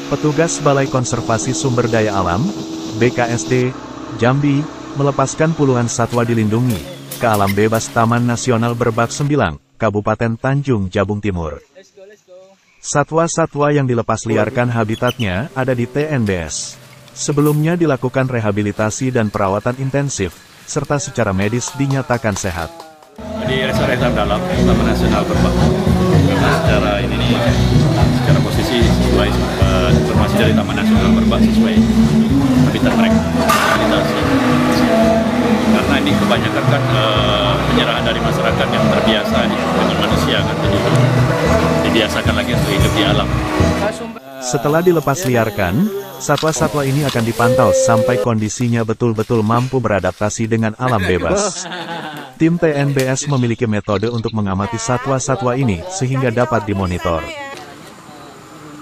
Petugas Balai Konservasi Sumber Daya Alam, BKSD, Jambi, melepaskan puluhan satwa dilindungi ke alam bebas Taman Nasional Berbak Sembilang, Kabupaten Tanjung Jabung Timur. Satwa-satwa yang dilepas liarkan habitatnya ada di TNBS. Sebelumnya dilakukan rehabilitasi dan perawatan intensif, serta secara medis dinyatakan sehat. Di Resort Dalam Taman Nasional Berbak, karena secara posisi sesuai informasi dari Taman Nasional Berbak sesuai habitat mereka. Karena ini kebanyakan kan penyerahan dari masyarakat yang terbiasa dengan manusia kan, jadi dibiasakan lagi untuk hidup di alam. Setelah dilepas liarkan, satwa-satwa ini akan dipantau sampai kondisinya betul-betul mampu beradaptasi dengan alam bebas. Tim TNBS memiliki metode untuk mengamati satwa-satwa ini sehingga dapat dimonitor.